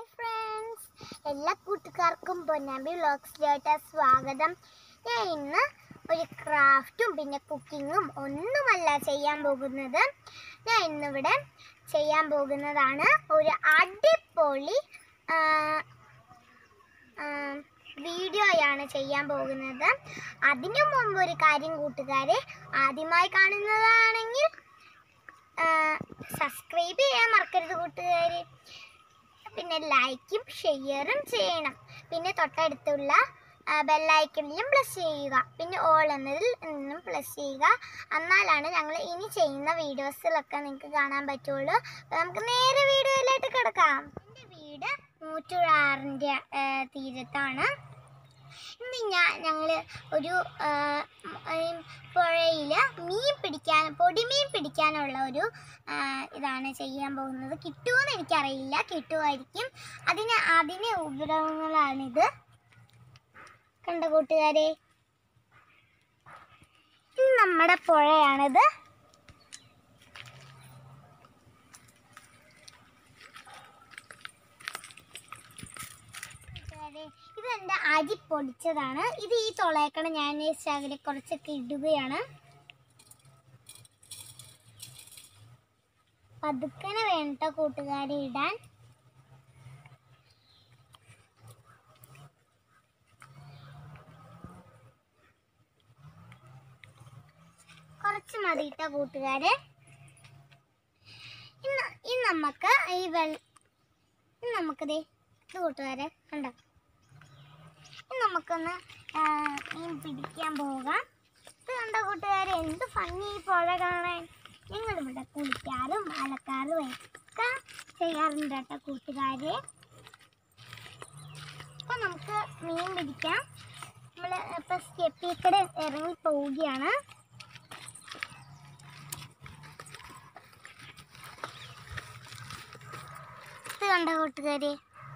Friends, എല്ലാ കൂട്ടുകാർക്കും പൊന്നാമ്പി വ്ളോഗ്സിലോട്ട് സ്വാഗതം. ഞാൻ ഇന്ന് ഒരു ക്രാഫ്റ്റും പിന്നെ കുക്കിങ്ങും ഒന്നുമല്ല ചെയ്യാൻ പോകുന്നത്. ഞാൻ ഇന്നിവിടെ ചെയ്യാൻ പോകുന്നതാണ് ഒരു അടിപൊളി വീഡിയോയാണ് ചെയ്യാൻ പോകുന്നത്. അതിനു മുമ്പ് ഒരു കാര്യം കൂട്ടുകാരെ, ആദ്യമായി കാണുന്നതാണെങ്കിൽ സബ്സ്ക്രൈബ് ചെയ്യാൻ മറക്കരുത് കൂട്ടുകാരെ. പിന്നെ ലൈക്കും ഷെയറും ചെയ്യണം. പിന്നെ തൊട്ടടുത്തുള്ള ബെല്ലൈക്കണിലും പ്ലസ് ചെയ്യുക. പിന്നെ ഓൾ എന്നതിൽ നിന്നും പ്ലസ് ചെയ്യുക. എന്നാലാണ് ഞങ്ങൾ ഇനി ചെയ്യുന്ന വീഡിയോസിലൊക്കെ നിങ്ങൾക്ക് കാണാൻ പറ്റുള്ളൂ. അപ്പോൾ നമുക്ക് നേരെ വീഡിയോയിലായിട്ട് കിടക്കാം. എൻ്റെ വീട് മൂറ്റുഴാറിൻ്റെ തീരത്താണ്. ഇന്ന് ഞങ്ങൾ ഒരു പുഴയിൽ പൊടിമീൻ പിടിക്കാനുള്ള ഒരു ഇതാണ് ചെയ്യാൻ പോകുന്നത്. കിട്ടുമെന്ന് എനിക്കറിയില്ല, കിട്ടുമായിരിക്കും. അതിന് ഉപദ്രവങ്ങളാണിത്. കണ്ട കൂട്ടുകാരെ, ഇത് നമ്മുടെ പുഴയാണിത്. ഇതെൻ്റെ അരി പൊടിച്ചതാണ്. ഇത് ഈ തുളയക്കണ ഞാൻ ശകലെ കുറച്ചൊക്കെ ഇടുകയാണ്. പതുക്കനെ വേണ്ട കൂട്ടുകാരെ ഇടാൻ. കുറച്ച് മതിയിട്ട കൂട്ടുകാരെ. ഇന്ന് നമുക്ക് നമുക്കിത് കൂട്ടുകാരെ കണ്ടോ, നമുക്കൊന്ന് മീൻ പിടിക്കാൻ പോകാം. ഇത് കണ്ട കൂട്ടുകാരെ, എന്ത് ഭംഗി ഈ പുഴ കാണാൻ. ഞങ്ങളിവിടെ കുളിക്കാറും അലക്കാറും ഒക്കെ ചെയ്യാറുണ്ട് കേട്ടോ കൂട്ടുകാരെ. അപ്പോൾ നമുക്ക് മീൻ പിടിക്കാം. നമ്മൾ ഇപ്പോൾ സ്റ്റെപ്പിക്കടെ ഇറങ്ങി പോവുകയാണ്. ഇത് കണ്ട കൂട്ടുകാരെ,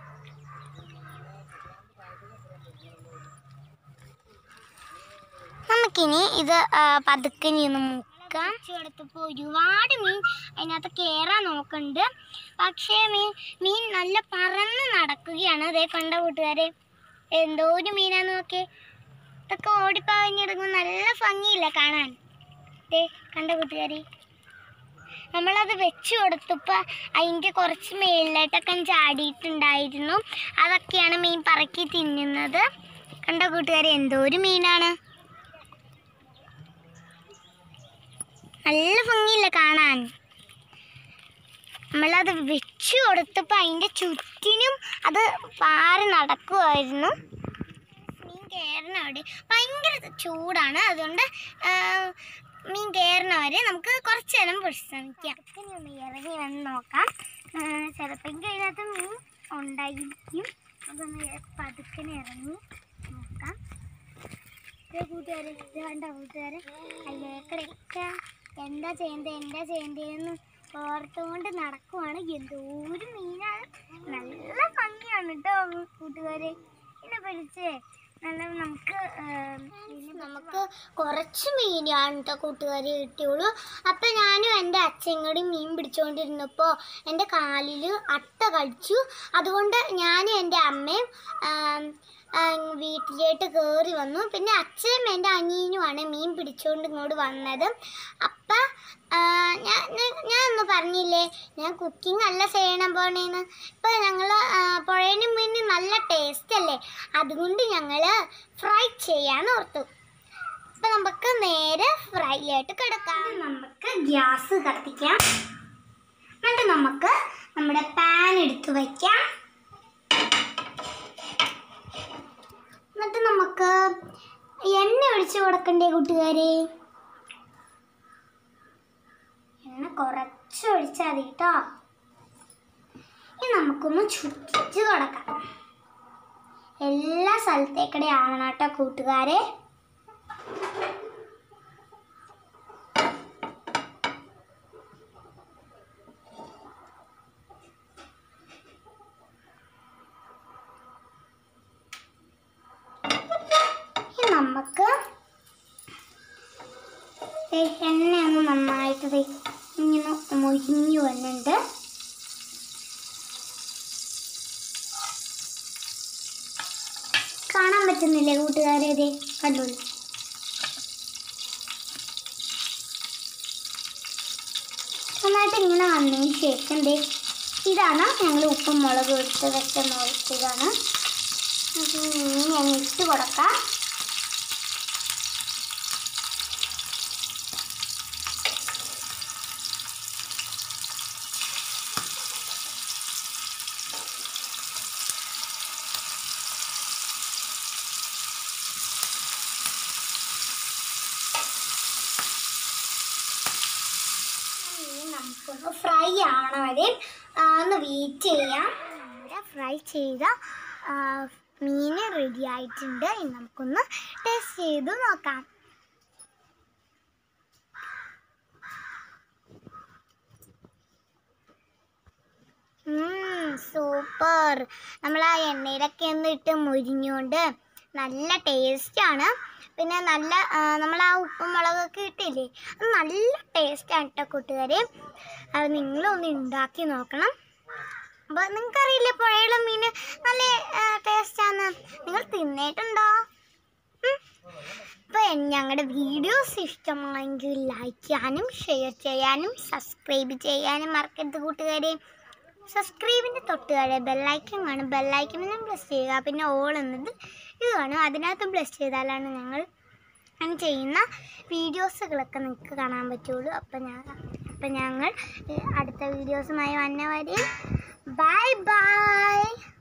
നമുക്കിനി ഇത് പതുക്കനി ഒന്ന് മുക്കാം. എടുത്തപ്പോൾ ഒരുപാട് മീൻ അതിനകത്ത് കയറാൻ നോക്കുന്നുണ്ട്. പക്ഷേ മീൻ നല്ല പറന്ന് നടക്കുകയാണ്. അതേ കണ്ട കൂട്ടുകാരെ, എന്തോ ഒരു മീനാന്ന് നോക്കിയേ. ഇതൊക്കെ ഓടിപ്പാഞ്ഞിറങ്ങും. നല്ല ഭംഗിയില്ല കാണാൻ. ദേ കണ്ട കൂട്ടുകാരെ, നമ്മളത് വെച്ച് കൊടുത്തപ്പോൾ അതിൻ്റെ കുറച്ച് മേളിലായിട്ടൊക്കെ ചാടിയിട്ടുണ്ടായിരുന്നു. അതൊക്കെയാണ് മീൻ പറക്കി തിന്നുന്നത്. കണ്ട കൂട്ടുകാരെ, എന്തോ ഒരു മീനാണ്. നല്ല ഭംഗിയില്ല കാണാൻ. നമ്മളത് വെച്ച് കൊടുത്തപ്പോൾ അതിൻ്റെ ചുറ്റിനും അത് പാറി നടക്കുമായിരുന്നു. മീൻ കയറുന്നവരെ ഭയങ്കര ചൂടാണ്. അതുകൊണ്ട് മീൻ കയറുന്നവരെ നമുക്ക് കുറച്ച് നേരം വിശ്രമിക്കാം. ഒന്ന് ഇറങ്ങി വന്ന് നോക്കാം. ചിലപ്പോൾ അതിനകത്ത് മീൻ ഉണ്ടായിരിക്കും. അതൊന്ന് പതുക്കനെ ഇറങ്ങി നോക്കാം. കൂട്ടുകാരെ, ഇത് കണ്ട കൂട്ടുകാരെ, അതിലേക്കടയ്ക്ക എന്താ ചെയ്യേണ്ടതെന്ന് ഓർത്തുകൊണ്ട് നടക്കുവാണ്. എന്തോ ഒരു മീനാണ്. നല്ല ഭംഗിയാണ് കേട്ടോ കൂട്ടുകാരെ. എന്നെ പിടിച്ചേ നമുക്ക് കുറച്ച് മീനാണ് കേട്ടോ കൂട്ടുകാരെ കിട്ടിയുള്ളൂ. അപ്പം ഞാനും എൻ്റെ അച്ഛൻ കൂടി മീൻ പിടിച്ചുകൊണ്ടിരുന്നപ്പോൾ എൻ്റെ കാലിൽ അട്ട കടിച്ചു. അതുകൊണ്ട് ഞാനും എൻ്റെ അമ്മയും വീട്ടിലേക്ക് കയറി വന്നു. പിന്നെ അച്ഛനും എൻ്റെ അനിയനുമാണ് മീൻ പിടിച്ചുകൊണ്ട് ഇങ്ങോട്ട് വന്നത്. അപ്പം ഞാനൊന്ന് പറഞ്ഞില്ലേ, ഞാൻ കുക്കിംഗ് അല്ല ചെയ്യണം പോണേന്ന്. ഇപ്പം ഞങ്ങൾ പുഴയിന് മീൻ നല്ല ടേസ്റ്റ് അല്ലേ, അതുകൊണ്ട് ഞങ്ങൾ ഫ്രൈ ചെയ്യാൻ ഓർത്തു. അപ്പം നമുക്ക് നേരെ ഫ്രൈയിലായിട്ട് കിടക്കാം. നമുക്ക് ഗ്യാസ് കത്തിക്കാം. എന്നിട്ട് നമുക്ക് നമ്മുടെ പാൻ എടുത്ത് വയ്ക്കാം. എന്നിട്ട് നമുക്ക് എണ്ണ ഒഴിച്ച് കൊടുക്കണ്ടേ കൂട്ടുകാരെ. എണ്ണ കുറച്ച് ഒഴിച്ചാൽ മതി കേട്ടോ. ഇനി നമുക്കൊന്ന് ചുറ്റിച്ച് കൊടുക്കാം. എല്ലാ സ്ഥലത്തേക്കടെ ആവണം കേട്ടോ കൂട്ടുകാരെ. നമുക്ക് എണ്ണയൊന്ന് നന്നായിട്ട് ഇങ്ങനെ മൊരിഞ്ഞു വന്നിട്ടുണ്ട്. പറ്റുന്നില്ലേ കൂട്ടുകാരെ? ഇതേ കണ്ടോളൂ. നന്നായിട്ട് ഇങ്ങനെ വന്നതിന് ശേഷം ദേ ഇതാണ് ഞങ്ങൾ ഉപ്പും മുളകും എടുത്ത് വെച്ച മുളക്. മീൻ ഞാൻ ഇട്ട് കൊടുക്കാം. നമുക്കൊന്ന് ഫ്രൈ ആവണ വരെ ഒന്ന് വെയിറ്റ് ചെയ്യാം. ഇവിടെ ഫ്രൈ ചെയ്ത മീൻ റെഡി ആയിട്ടുണ്ട്. ഇനി നമുക്കൊന്ന് ടേസ്റ്റ് ചെയ്ത് നോക്കാം. സൂപ്പർ. നമ്മൾ ആ എണ്ണയിലൊക്കെ ഒന്ന് ഇട്ട് മുരിഞ്ഞുകൊണ്ട് നല്ല ടേസ്റ്റാണ്. പിന്നെ നല്ല നമ്മൾ ആ ഉപ്പും മുളകൊക്കെ ഇട്ടില്ലേ, അത് നല്ല ടേസ്റ്റാണ് കേട്ടോ കൂട്ടുകാരെ. അത് നിങ്ങളൊന്ന് ഉണ്ടാക്കി നോക്കണം. അപ്പോൾ നിങ്ങൾക്കറിയില്ലേ പുഴയിലെ മീൻ നല്ല ടേസ്റ്റാണ്. നിങ്ങൾ തിന്നിട്ടുണ്ടോ? അപ്പോൾ ഞങ്ങളുടെ വീഡിയോസ് ഇഷ്ടമായെങ്കിൽ ലൈക്ക് ചെയ്യാനും ഷെയർ ചെയ്യാനും സബ്സ്ക്രൈബ് ചെയ്യാനും മറക്കരുത് കൂട്ടുകാരെ. സബ്സ്ക്രൈബിൻ്റെ തൊട്ടുകാരെ ബെല്ലൈക്കൺ കാണും. ബെല്ലൈക്കണിലും പ്രസ് ചെയ്യുക. പിന്നെ ഓൾ എന്നത് ഇത് കാണും. അതിനകത്തും പ്രസ് ചെയ്താലാണ് ഞങ്ങൾ ചെയ്യുന്ന വീഡിയോസുകളൊക്കെ നിങ്ങൾക്ക് കാണാൻ പറ്റുള്ളൂ. അപ്പം ഞങ്ങൾ അടുത്ത വീഡിയോസുമായി വന്നവരെ ബൈ ബൈ.